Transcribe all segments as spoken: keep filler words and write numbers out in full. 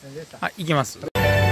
はい、行きます。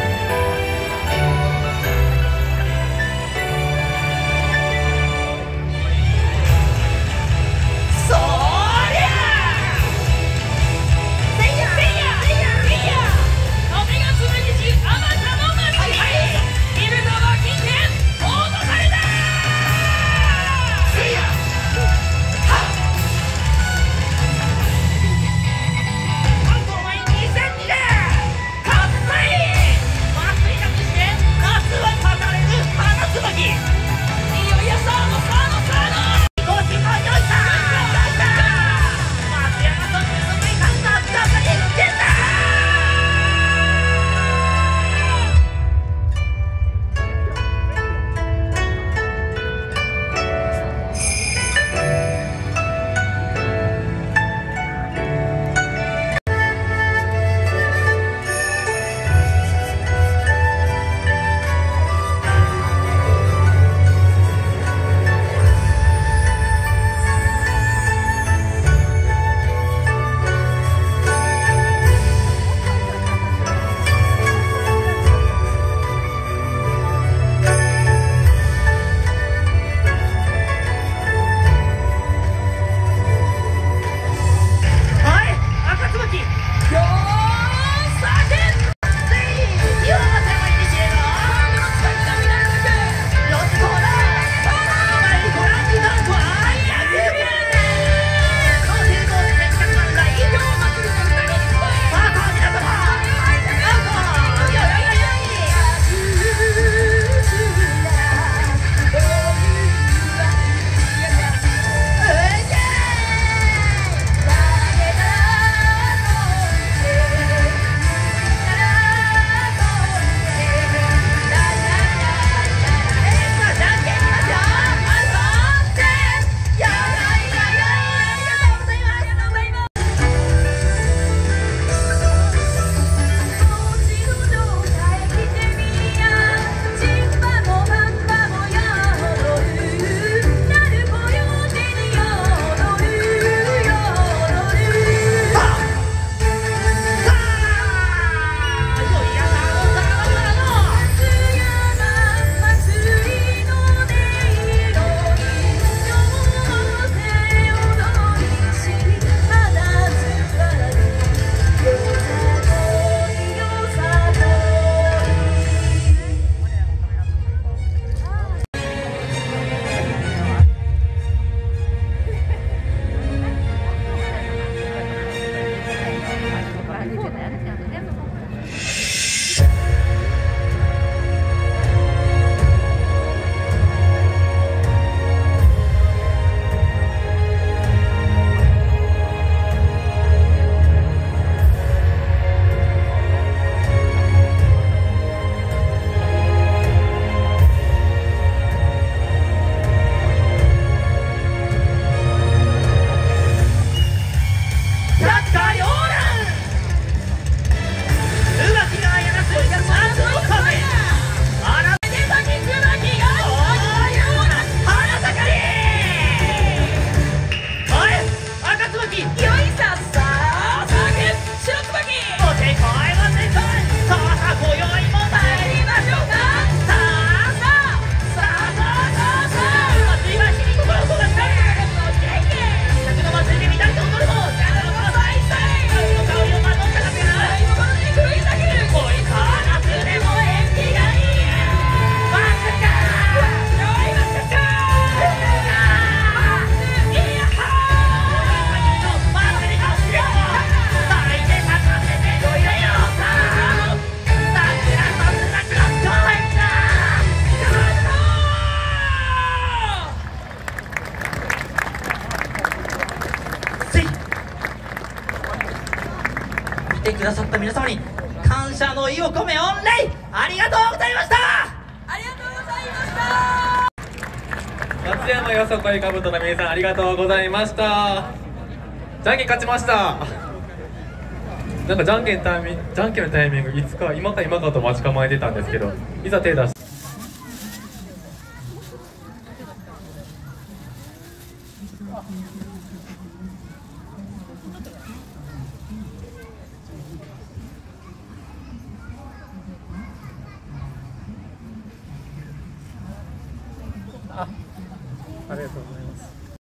てくださった皆様に感謝の意を込め御礼ありがとうございました。 ありがとうございました。 松山よさこいかぶとの皆さんありがとうございました。じゃんけん勝ちました。なんかじゃんけんタイミングじゃんけんのタイミングいつか今か今かと待ち構えてたんですけど、いざ手出してありがとうございます。